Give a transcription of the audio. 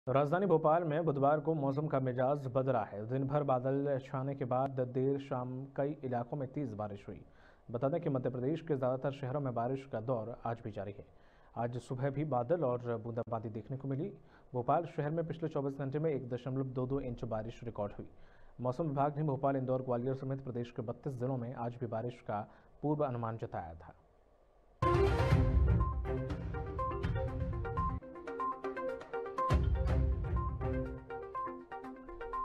राजधानी भोपाल में बुधवार को मौसम का मिजाज बदला है। दिन भर बादल छाने के बाद देर शाम कई इलाकों में तेज बारिश हुई। बता दें कि मध्य प्रदेश के ज़्यादातर शहरों में बारिश का दौर आज भी जारी है। आज सुबह भी बादल और बूंदाबांदी देखने को मिली। भोपाल शहर में पिछले 24 घंटे में 1.22 इंच बारिश रिकॉर्ड हुई। मौसम विभाग ने भोपाल, इंदौर, ग्वालियर समेत प्रदेश के 32 जिलों में आज भी बारिश का पूर्व अनुमान जताया था।